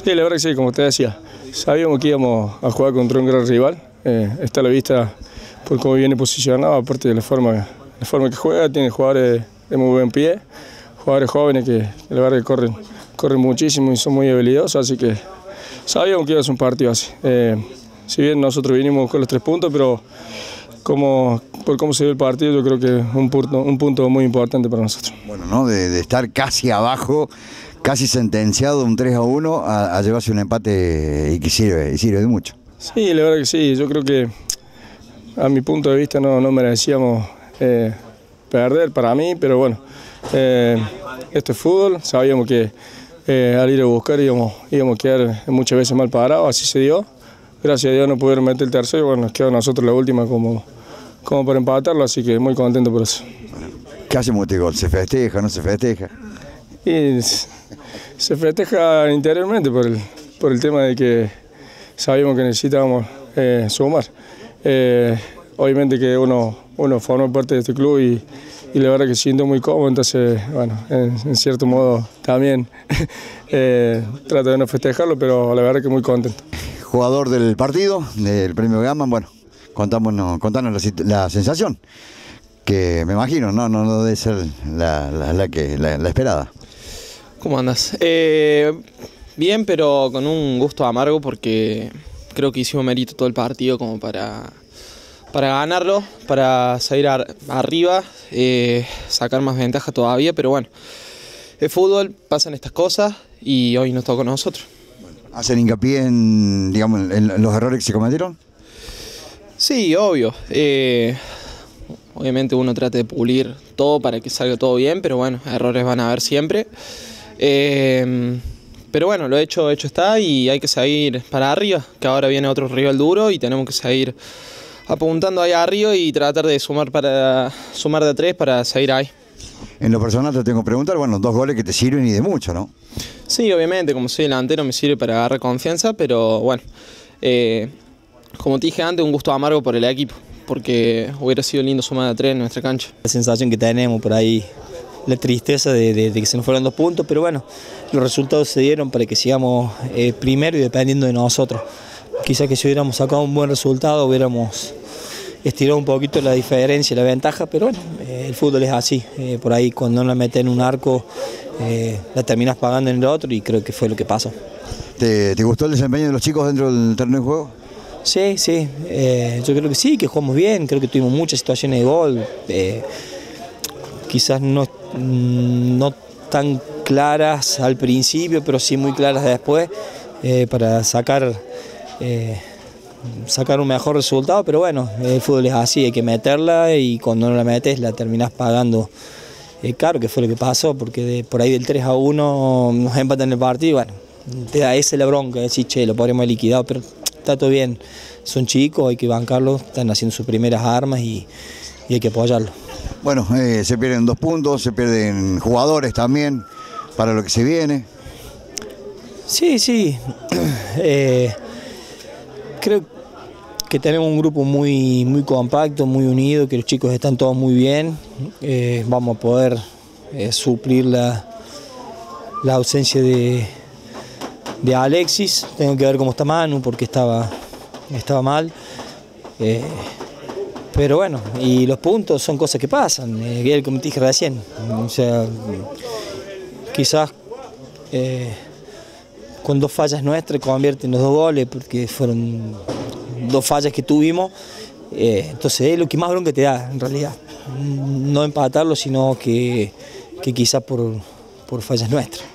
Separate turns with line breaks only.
Sí, la verdad que sí, como te decía, sabíamos que íbamos a jugar contra un gran rival, está a la vista por cómo viene posicionado, aparte de la forma que juega, tiene jugadores de muy buen pie, jugadores jóvenes que la verdad que corren muchísimo y son muy habilidosos, así que sabíamos que iba a ser un partido así. Si bien nosotros vinimos con los 3 puntos, pero por cómo se dio el partido, yo creo que es un punto muy importante para nosotros.
Bueno, ¿no? De estar casi abajo, casi sentenciado un 3-1 a llevarse un empate y sirve de mucho.
Sí, la verdad que sí, yo creo que a mi punto de vista no merecíamos perder para mí, pero bueno, esto es fútbol, sabíamos que al ir a buscar íbamos a quedar muchas veces mal parados, así se dio. Gracias a Dios no pudieron meter el tercero y bueno, nos quedó a nosotros la última como para empatarlo, así que muy contento por eso.
¿Qué hacemos este gol? ¿Se festeja, no se festeja?
Y se festeja interiormente por el tema de que sabíamos que necesitábamos sumar. Obviamente que uno forma parte de este club y la verdad que siento muy cómodo, entonces, bueno, en cierto modo también trato de no festejarlo, pero la verdad que muy contento.
Jugador del partido, del premio Gaman, bueno, contanos la sensación, que me imagino, no debe ser la esperada.
¿Cómo andas? Bien, pero con un gusto amargo porque creo que hicimos mérito todo el partido como para ganarlo, para salir arriba, sacar más ventaja todavía, pero bueno, el fútbol, pasan estas cosas y hoy nos toca a nosotros.
¿Hacen hincapié en los errores que se cometieron?
Sí, obvio. Obviamente uno trata de pulir todo para que salga todo bien, pero bueno, errores van a haber siempre. Pero bueno, lo hecho está y hay que seguir para arriba, que ahora viene otro rival duro y tenemos que seguir apuntando ahí arriba y tratar de sumar de 3 para seguir ahí.
En lo personal te tengo que preguntar, bueno, 2 goles que te sirven y de mucho, ¿no?
Sí, obviamente, como soy delantero me sirve para agarrar confianza, pero bueno, como te dije antes, un gusto amargo por el equipo, porque hubiera sido lindo sumar de 3 en nuestra cancha.
La sensación que tenemos por ahí, la tristeza de que se nos fueron 2 puntos, pero bueno, los resultados se dieron para que sigamos primero y dependiendo de nosotros. Quizás que si hubiéramos sacado un buen resultado hubiéramos estirado un poquito la diferencia, la ventaja, pero bueno, el fútbol es así, por ahí cuando no la metes en un arco la terminas pagando en el otro y creo que fue lo que pasó.
¿Te gustó el desempeño de los chicos dentro del terreno de juego?
Sí, yo creo que sí, que jugamos bien, creo que tuvimos muchas situaciones de gol, quizás no tan claras al principio, pero sí muy claras después, para sacar un mejor resultado, pero bueno, el fútbol es así, hay que meterla y cuando no la metes la terminás pagando caro, que fue lo que pasó, porque por ahí del 3-1 nos empatan el partido y bueno, te da esa la bronca, decir, che, lo podríamos haber liquidado, pero está todo bien, son chicos, hay que bancarlos, están haciendo sus primeras armas y hay que apoyarlos.
Bueno, se pierden 2 puntos, se pierden jugadores también para lo que se viene.
Sí, creo que tenemos un grupo muy compacto, muy unido, que los chicos están todos muy bien, vamos a poder suplir la ausencia de Alexis, tengo que ver cómo está Manu porque estaba mal, pero bueno, y los puntos son cosas que pasan, como te dije recién, o sea, quizás con 2 fallas nuestras convierten los 2 goles porque fueron 2 fallas que tuvimos, entonces es lo que más bronca te da en realidad, no empatarlo sino que quizás por fallas nuestras.